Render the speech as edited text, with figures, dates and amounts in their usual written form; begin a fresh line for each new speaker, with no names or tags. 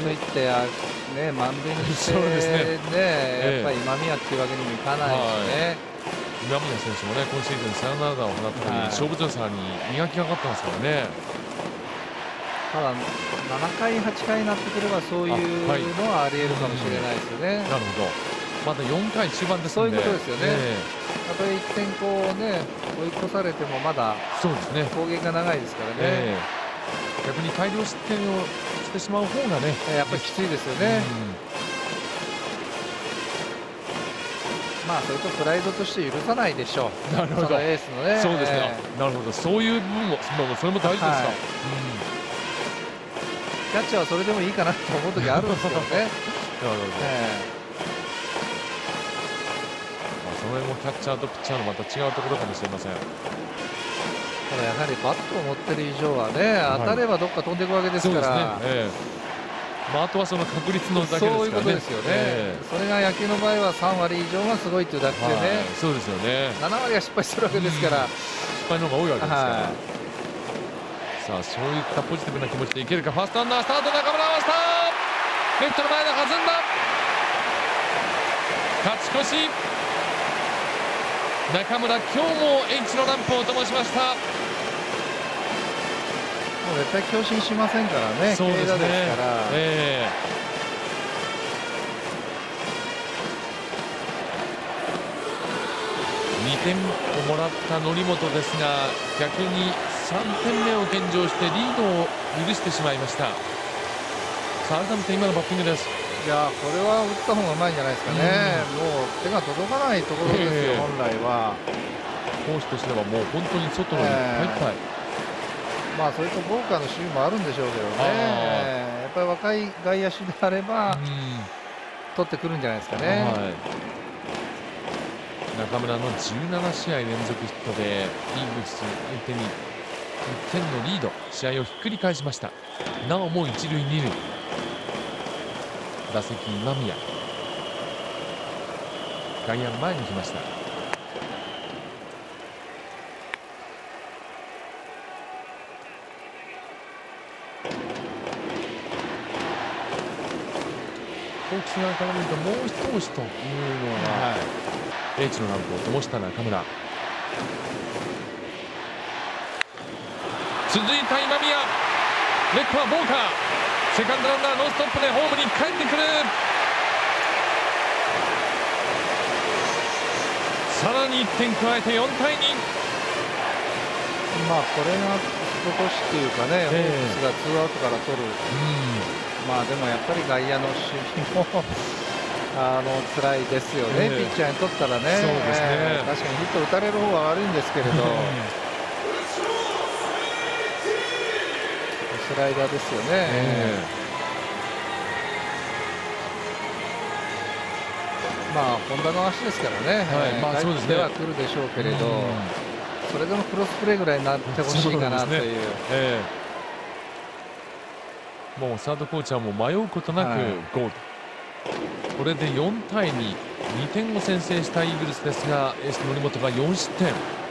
といってね、満塁にして
そうです
ね、やっぱり今宮っていうわけにもいかないしね。
今宮選手もね、今シーズンサヨナラ打を放ったり、勝負強さに磨きがかってますからね。
ただ7回、8回になってくればそういうのはありえるかもしれないですよね。
なるほど。まだ4回中盤です
そう
ので、
いうことですよね。たとえ1点こうね追い越されてもまだ
そうですね、
攻撃が長いですからね。
逆に大量失点をしてしまう方がね、
やっぱりきついですよね。まあそれとプライドとして許さないでしょう。
なるほど。
そのエースのね。
そうですね。なるほど。そういう部分も、それも大事ですか。
キャッチャーはそれでもいいかなと思う時あるんですけどね。
なるほど。その辺もキャッチャーとピッチャーのまた違うところかもしれません。
ただやはりバットを持ってる以上はね、当たればどっか飛んでいくわけですから。
あとはその確率のだけですからね。
そういうことですよね。それが野球の場合は3割以上がすごいというだけでね。
そうですよね。
7割は失敗するわけですから。
失敗の方が多いわけですから。さあそういったポジティブな気持ちでいけるか。ファーストランナースタート、中村はスターレフトの前で弾んだ。勝ち越し。中村今日も H のランプを灯しました。
もう絶対強振しませんからね。
そうですね。
ですから。
2点をもらった則本ですが、逆に3点目を献上してリードを許してしまいました。さあ改めて今のバッティングです。
いやこれは打った方がうまいんじゃないですかね。もう手が届かないところですよ、本来は。
投手としてはもう本当に外のいっぱいいっぱい。
まあそれとボーカーの守備もあるんでしょうけどね。やっぱり若い外野手であれば取ってくるんじゃないですかね。
中村の17試合連続ヒットでイーグルス相手に1点のリード、試合をひっくり返しました。なおも一塁二塁。打席今宮、外野の前に来ました。ホークス側から見るともう一押しというのが、H のランプを灯した中村。続いた今宮、レフトはボーカー、セカンドランナーノーストップでホームに帰ってくる。さらに1点加えて4対2。
まあこれが少しというかね、ホークスがツーアウトから取る。まあでもやっぱり外野の守備も辛いですよね、ピッチャーにとったらね。確かにヒット打たれる方は悪いんですけれど、スライダーですよね。まあ本田の足ですからね、帰ってはくるでしょうけれど、それでもクロスプレーぐらいになってほしいかなという。
もうサードコーチはもう迷うことなくゴール。これで4対2、2点を先制したイーグルスですが、エース則本が4失点。